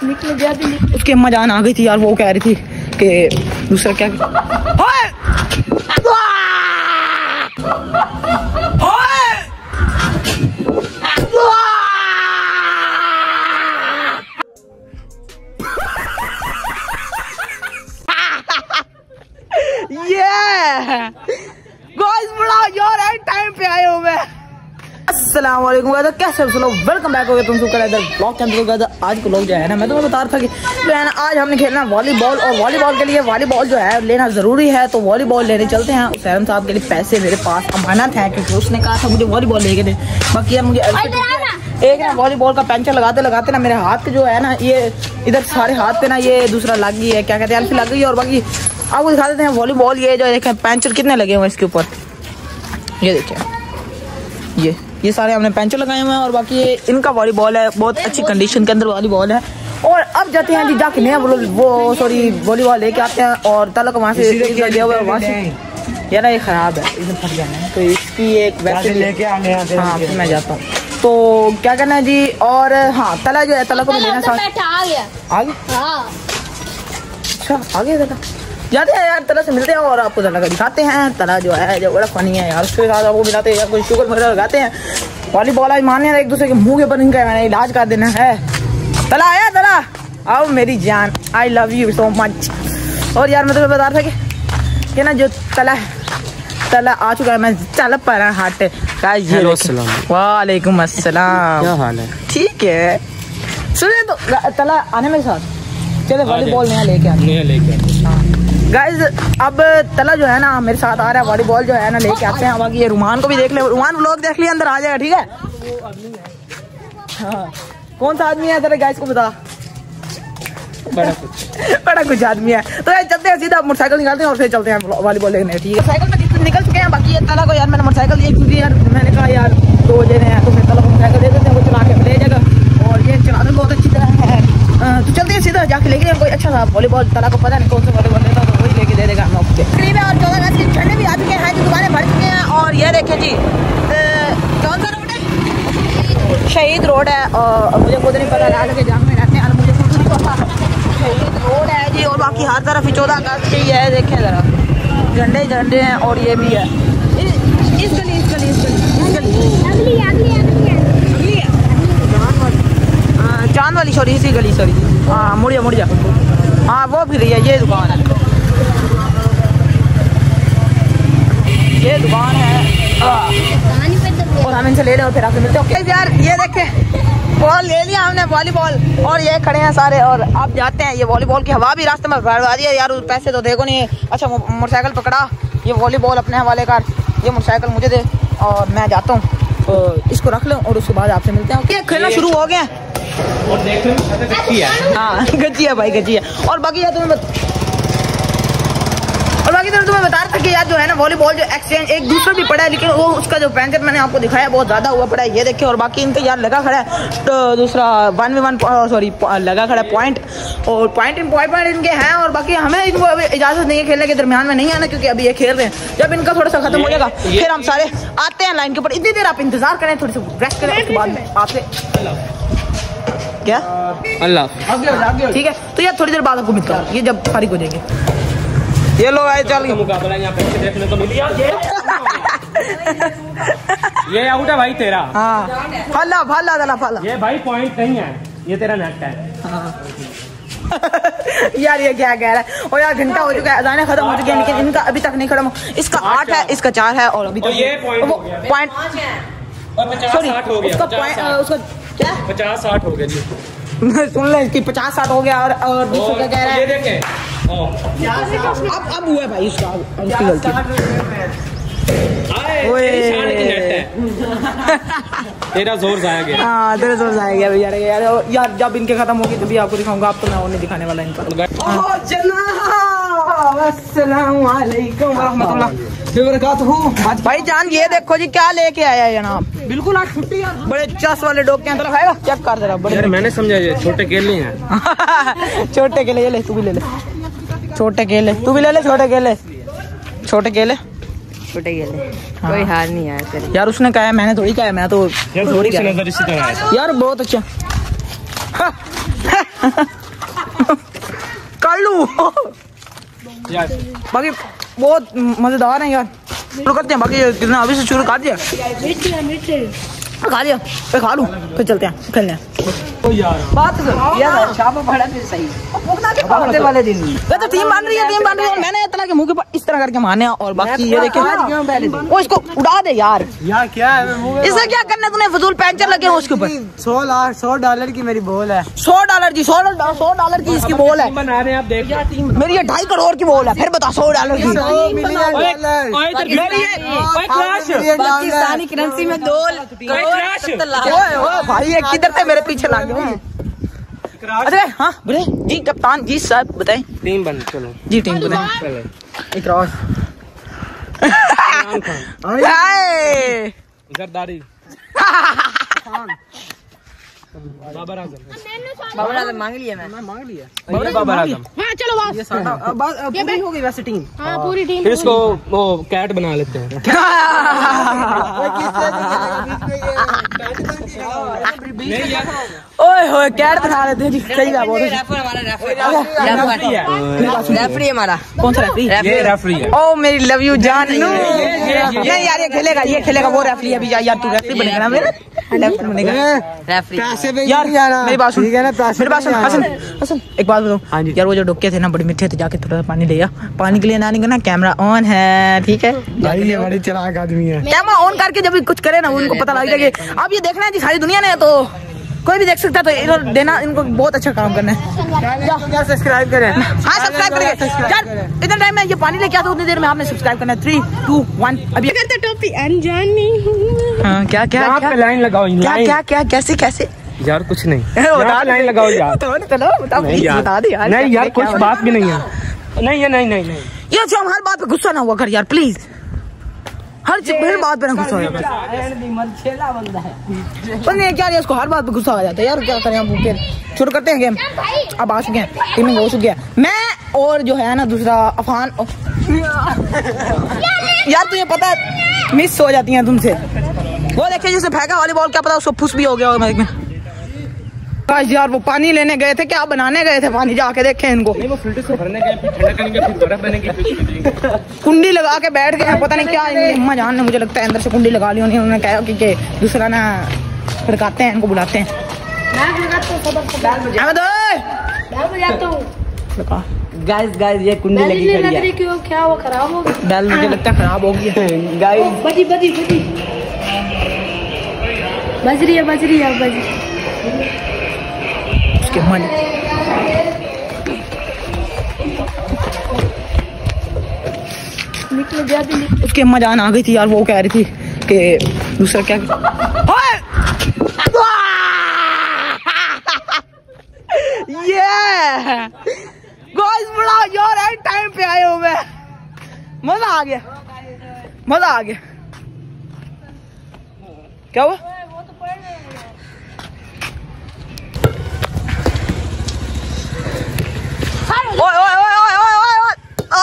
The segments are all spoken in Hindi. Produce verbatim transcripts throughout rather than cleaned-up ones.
निकल गया थी। उसकी अम्मा जान आ गई थी यार, वो कह रही थी कि दूसरा क्या टाइम पे आए हो मैं। अस्सलाम वालेकुम गाइस, कैसे हो लोग? वेलकम बैक हो गया तुम सब का इधर ब्लॉग चैनल का। आज को लोग जो है ना, मैं तुम्हें बता रहा था कि जो है ना आज हमने खेलना वॉलीबॉल, और वॉलीबॉल के लिए वॉलीबॉल जो है लेना जरूरी है, तो वॉलीबॉल लेने चलते हैं। सैरम साहब के लिए पैसे मेरे पास अमानत है, क्योंकि उसने कहा था मुझे वॉलीबॉल लेके दे। बाकी यार मुझे एक ना वॉलीबॉल का पंचर लगाते लगाते ना मेरे हाथ जो है ना, ये इधर सारे हाथ पे ना ये दूसरा लग गई है, क्या कहते हैं, लग गई है। और बाकी आपको दिखा देते हैं वॉलीबॉल, ये जो देखें पंचर कितने लगे हुए हैं इसके ऊपर, ये देखिए, ये ये सारे हमने पेंचर लगाए हुए हैं। और बाकी ये इनका वॉलीबॉल है, बहुत अच्छी कंडीशन के अंदर वॉलीबॉल है। और अब जाते हैं जी जाके नया वो सॉरी वॉलीबॉल लेके आते हैं, और तलक वहाँ से गया हुआ है वहाँ से। यार ये खराब है, इसमें फट गया है, तो इसकी एक वैसे लेके आने आते हैं। हाँ फिर मैं जाता हूँ, तो क्या करना है जी। और हाँ तला जो है, तला को भी लेना साथ। आगे अच्छा आगे तला जाते हैं यार, तला से मिलते हैं और आपको तला का दिखाते हैं। तला जो है जो बड़ा फनी है यार, उसके साथ आपको मिलाते हैं या कोई शुगर वगैरह लगाते हैं। वॉलीबॉल आज मारने एक दूसरे के मुंह के ऊपर इनका मैंने इलाज कर देना है। तला आया, तला आओ मेरी जान, I love you so much. और यार मैं तुम्हें बता रहा था कि, कि ना जो तला है, तला आ चुका है, मैं चल पर हाट। वालेकुम अस्सलाम, क्या हाल है? ठीक है। सुनिए तो तला आने मेरे साथ, चले वॉलीबॉल नया लेके आने लेके हाँ गाइज। अब तला जो है ना मेरे साथ आ रहा है, वॉलीबॉल जो है ना लेके आते हैं। बाकी ये रुमान को भी देख ले, रुमान व्लॉग देख लिया, अंदर आ जाएगा, ठीक है। हाँ कौन सा आदमी है तेरे गाइज को बता? बड़ा कुछ बड़ा कुछ आदमी है। तो यार चलते हैं सीधा, मोटरसाइकिल निकालते हैं और फिर चलते हैं वॉलीबॉल लेने, ठीक है। साइकिल में निकल चुके हैं। बाकी ये तला को यार मैंने मोटरसाइकिल दी, क्योंकि यार मैंने कहा यार दो दे रहे हैं तो फिर तला को मोटरसाइकिल दे देते हैं, वो चला के ले जाएगा। और ये चलाने बहुत अच्छी तरह है, तो चलते हैं सीधा जाके लेके कोई अच्छा सा वॉलीबॉल। तला को पता नहीं कौन सा वॉलीबॉल लेता, तो वही लेके दे देगा हम आपके करीब है। और चौदह अगस्त के झंडे भी आ चुके हैं, जो दुकानें भर चुके हैं। और ये देखें जी कौन सा रोड है, शहीद रोड है। और मुझे खुद नहीं पता, लाल के जाम में रहते हैं, मुझे खुद नहीं पता। शहीद रोड है जी, और बाकी हर तरफ ही चौदह अगस्त के ही है, देखें जरा झंडे झंडे हैं। और ये भी है इस गली इस गली इस गली चांद वाली सॉरी, इसी गली सॉरी, हाँ मुड़िया मुड़िया, हाँ वो भी रही है। ये दुकान है, ये दुकान है, और हम इनसे ले लें और फिर आपसे मिलते हैं। ओके यार ये देखें बॉल ले लिया हमने वॉलीबॉल, और ये खड़े हैं सारे, और अब जाते हैं। ये वॉलीबॉल की हवा भी रास्ते में भरवा दी है यार, पैसे तो देखो नहीं। अच्छा मोटरसाइकिल पकड़ा, ये वॉलीबॉल अपने हवाले कर, ये मोटरसाइकिल मुझे दे, और मैं जाता हूँ, तो इसको रख लो और उसके बाद आपसे मिलते हैं। ये खेलना शुरू हो गया, और देख रहे हो गच्ची है। हाँ गच्ची है भाई, गच्ची है। और बाकी यार तुम्हें बत... और बाकी तो तुम्हें बता रहा था कि यार जो है ना वॉलीबॉल जो एक्सचेंज एक दूसरा भी पड़ा है, लेकिन वो उसका जो पेंचर मैंने आपको दिखाया बहुत ज्यादा हुआ पड़ा है, ये देखिए। और बाकी इनका यार लगा खड़ा है, तो दूसरा वन में वन सॉरी लगा खड़ा है पॉइंट, और पॉइंट इन पॉइंट पॉइंट इनके हैं। और बाकी हमें इनको अभी इजाजत नहीं है खेलने के दरमियान में नहीं आना, क्योंकि अभी ये खेल रहे हैं। जब इनका थोड़ा सा खत्म हो जाएगा फिर हम सारे आते हैं लाइन के ऊपर। इतनी देर आप इंतजार करें, थोड़ी सी रेस्ट करें, उसके बाद आपसे क्या अल्लाह ठीक है। तो यार थोड़ी देर बाद आपको मिलता हूँ, ये जब फारिग हो जाएंगे। ये लोग आए, चल मुकाबला यहाँ पे देखने को मिली। ये आउट है भाई तेरा। हाँ फला फला दला फला, ये भाई पॉइंट नहीं है, ये तेरा नेट है। हाँ। यार ये क्या कह रहा है। और यार घंटा हो चुका है, अजाने खत्म हो चुकी है, लेकिन इनका अभी तक नहीं खत्म। इसका आठ है, इसका चार है, और अभी तक पॉइंट सॉरी उसका पॉइंट उसका क्या पचास साठ हो गया जी। सुन ले इसकी पचास साठ हो गया। और और दूसरा क्या कह रहा है, ये देखें अब अब हुआ भाई उसका, उसकी गलती। तेरा जोर जाया गया। हाँ तेरा जोर जाया गया यार। यार यार जब इनके खत्म होगी तभी आपको दिखाऊंगा, अब तो मैं और नहीं दिखाने वाला इनका। अस्सलाम वालेकुम वरहमतुल्लाह वबरकातुहू। भाई जान ये देखो जी क्या लेके आया है जनाब, बिल्कुल आज छुट्टी है। बड़े चस वाले डॉग के अंदर खाएगा, चेक कर जरा। बड़े मैंने समझा ये छोटे केले हैं। छोटे केले, ये ले तू भी ले ले, छोटे केले तू भी ले ले, छोटे केले छोटे केले छोटे केले। कोई हार नहीं आया तेरे यार, उसने कहा है, मैंने थोड़ी कहा है, मैं तो यार बहुत अच्छा। कर लूं। बाकी बहुत मजेदार है यार, शुरू करते हैं। बाकी कितना अभी से शुरू कर दिया, खा लिया फिर खा लूं, फिर चलते हैं खेलने। बात यार शाम में पड़ा फिर सही वाले दिन तो टीम बन रही है, टीम बन रही है। मैंने इतना के मुंह के ऊपर इस तरह करके मारने और बाकी ये देखे वो इसको उड़ा दे यार। यार क्या है इसका क्या करना तूने, फजूल पैंचर लगे हो उसके ऊपर। सौ लाख सौ डॉलर की मेरी बॉल है। सौ डॉलर की सौ सौ डॉलर की इसकी बॉल है। बना रहे हैं आप देख, मेरी ये ढाई करोड़ की बॉल है, फिर बता सौ डॉलर की। पाकिस्तानी करेंसी में दो भाई ये किधर से मेरे पीछे लग गए। अरे हाँ बोले जी कप्तान जी साहब बताएं। टीम बन चलो जी टीम बताएं। इकरार जरदारी बाबर आजम। बाबर आजम मांग लिया मैं मैं मांग लिया बाबर आजम। हाँ चलो वापस। ये सारा पूरी हो गई वैसे टीम। हाँ पूरी टीम। फिर इसको वो कैट बना लेते हैं। ओए होए कैट बना लेते हैं जी, सही बात बोल रहे हैं। रेफरी हमारा कौन सा रेफरी? ये रेफरी है। ओ मेरी लव यू जानू। नहीं यार ये खेलेगा, ये खेलेगा, वो रेफरी अभी यार तू रेफरी बनेगा ना मेरा, रेफरी बनेगा रेफरी। यार मेरी बात सुन, मेरी बात सुन हसन हसन एक बात बताऊं यार, वो जो डुक्के थे ना बड़े मीठे थे, जाके थोड़ा पानी ले आ। पानी के लिए ना नहीं करना, कैमरा ऑन है ठीक है भाई ये बड़ी चालाक आदमी है। कैमरा ऑन करके जब भी कुछ करे ना उनको पता लग जाएगा। अब ये देखना है जी सारी दुनिया ने, तो कोई भी देख सकता है, तो इन्होंने देना, इनको बहुत अच्छा काम करना है। क्या सब्सक्राइब करें? हाँ सब्सक्राइब करेंगे यार, इतना टाइम में ये पानी लेके आता हूँ, उतनी देर में आपने सब्सक्राइब करना है। थ्री टू वन अभी टोपी अनजानी। हाँ क्या क्या क्या लाइन लगाओ, क्या क्या क्या कैसे कैसे यार कुछ नहीं, बता लाइन लगाओ यार। तो चलो बता बता दे यार। नहीं यार कुछ बात भी नहीं है। नहीं है नहीं नहीं नहीं ये जो हर बात पे गुस्सा ना हुआ कर यार प्लीज, हर हर बात पे ना गुस्सा हो जाता है। पर नहीं क्या इसको हर बात पे गुस्सा आ जाता है यार, क्या करें हम। फिर शुरू करते हैं गेम। अब आ चुके हैं, टीमिंग हो चुकी है। मैं और जो है ना दूसरा अफान यार तुझे पता है मिस हो जाती हैं तुमसे। वो देखिए जिसे फेंका वाली बॉल, क्या पता उसको फुस भी हो गया होगा में। यार वो पानी लेने गए थे, क्या बनाने गए थे पानी, जाके देखे इनको। वो फिल्टर से भरने गए, फिर ठंडा करेंगे, फिर बर्फ बनेगी, फिर कुंडी लगा के बैठ गए, पता नहीं क्या अम्मा जान ने मुझे लगता है अंदर से कुंडी लगा ली उन्होंने कहा कि, कि दूसरा ना खड़काते हैं, इनको बुलाते हैं। गाइस गाइस ये कुंडी लगी खड़ी है। क्यों क्या वो खराब हो गई? बैल मुझे लगता है खराब हो गई है गाइस बजी बजी बजी बज रही है बज रही है बज उसके मन निकल जाती निकल। उसकी अम्मा जान आ गई थी यार, वो कह रही थी कि दूसरा क्या ये गाइस बड़ा यार एंड टाइम पे आए हो मैं, मजा आ गया मजा आ गया। क्या हुआ? ओए ओए ओए ओए ओए ओए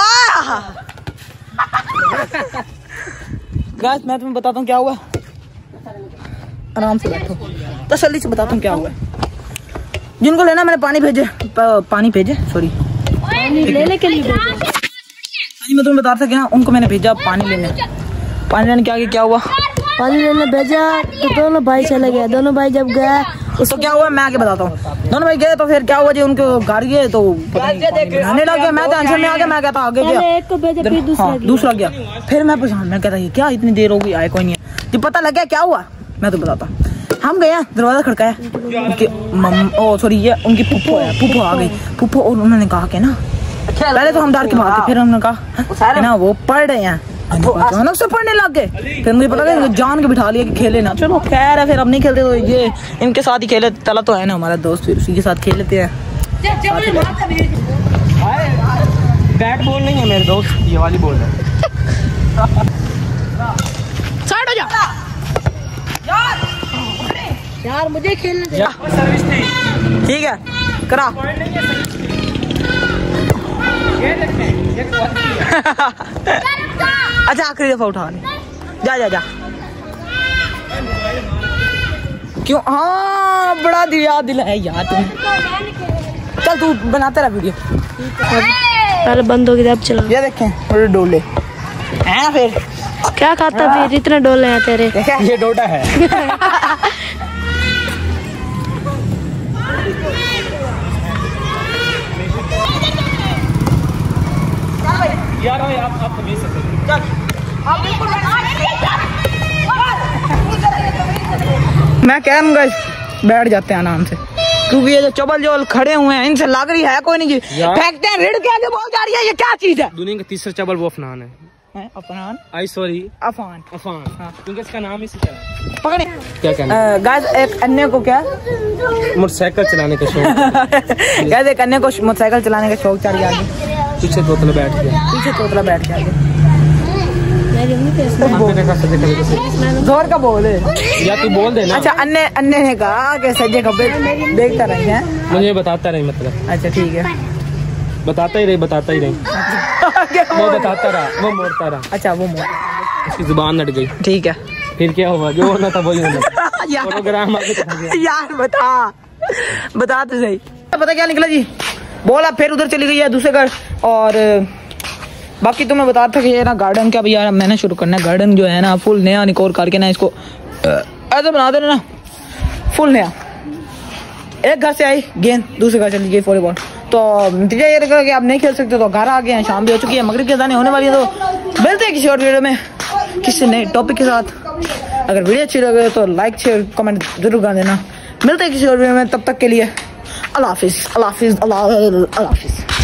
गाइस मैं तुम्हें बताता हूँ क्या हुआ, आराम से बैठो, तसल्ली से बताता हूँ क्या हुआ। जिनको लेना मैंने पानी भेजे, पानी भेजे सॉरी लेने के लिए हाँ जी मैं तुम्हें बता रहा था क्या, उनको मैंने भेजा पानी लेने। पानी लेने के आगे क्या हुआ, पानी लेने भेजा तो दोनों भाई चले गए। दोनों भाई जब गए उसको क्या हुआ मैं आगे बताता हूँ। दोनों भाई गए तो फिर क्या हुआ जी, उनको घर गए तो नहाने लग गया। मैं टेंशन में आ गया, मैं कहता आगे गया, एक को भेजा फिर दूसरा हाँ, दूसरा गया। फिर मैं परेशान, मैं कहता ये क्या इतनी देर हो गई आए कोई नहीं है। जब पता लग गया क्या हुआ मैं तो बताता। हम गए दरवाजा खड़काया, उनके मम ओ सॉरी ये उनकी फूफो है, फूफो आ गई फूफो, और उन्होंने कहा कि ना पहले तो हम डर के भागे, फिर उन्होंने कहा ना वो पढ़ रहे हैं, अचानक से पढ़ने लग गए। फिर मुझे पता लगा जान के बिठा लिया कि खेले ना, चलो खैर है फिर अब नहीं खेलते, तो ये इनके साथ ही खेले, तला तो है ना हमारा दोस्त, फिर उसी के साथ खेल लेते हैं। बैट बॉल नहीं है मेरे दोस्त, ये वाली बॉल है। साइड हो जा यार मुझे खेलने दे। सर्विस थी ठीक है करा अच्छा आखिरी दफा उठा जा जा जा क्यों, हाँ बड़ा दिया दिल है यार तुम। चल तू बनाते रह वीडियो। पहले बंद हो गया अब चला। ये देखें थोड़े डोले हैं ना, फिर क्या खाता फिर इतने डोले हैं तेरे? देखें ये डोडा है। यार आप आप भेज सकते मैं कह रहा हूँ बैठ जाते हैं आराम से, क्योंकि ये जो चबल जो खड़े हुए हैं इनसे लग रही है कोई नहीं जी, फेंकते हैं रीढ़ के आगे बोल जा रही है। ये क्या चीज है? दुनिया का तीसरा चबल वो अफनान है। अफनान आई सॉरी अफान अफान, हाँ। क्योंकि इसका नाम इसी तरह है। पकड़े क्या कहना? गाइस एक अन्य को क्या मोटरसाइकिल चलाने का शौक। गाइस एक अन्य को मोटरसाइकिल चलाने का शौक चढ़ गया, पीछे तोतला बैठ गया, पीछे तोतला बैठ गया। जोर का बोल या तू बोल देना। अच्छा अन्य अन्य ने कहा कि सज्जे खब्बे देखता रही है, मुझे बताता रही मतलब। अच्छा ठीक है, बताता ही रही बताता ही रही वो बताता रहा, वो मोड़ता रहा। अच्छा वो मोड़, उसकी जुबान अट गई। ठीक है, फिर क्या हुआ? जो होना था वही होना। यार, फोटोग्राम आगे तो गया। यार बता बता तो सही। पता क्या निकला जी, बोला फिर उधर चली गई है दूसरे घर। और बाकी तो मैं बता था कि ये ना गार्डन क्या भैया मैंने शुरू करना है। गार्डन जो है ना फुल नया निकोर करके ना इसको ऐसे बना देना ना, फुल नया। एक घर से आई गेंद, दूसरे घर चली गई वॉलीबॉल। तो नतीजा ये रखा कि आप नहीं खेल सकते, तो घर आ गए हैं, शाम भी हो चुकी है, मगरिब की अज़ान होने वाली है। तो मिलते हैं किसी और वीडियो में किसी नए टॉपिक के साथ। अगर वीडियो अच्छी लगे तो लाइक शेयर कमेंट जरूर कर देना। मिलते हैं किसी और वीडियो में, तब तक के लिए अल्लाह हाफिज़, अल्लाह हाफिज़, अल्लाह अल्लाह हाफिज़।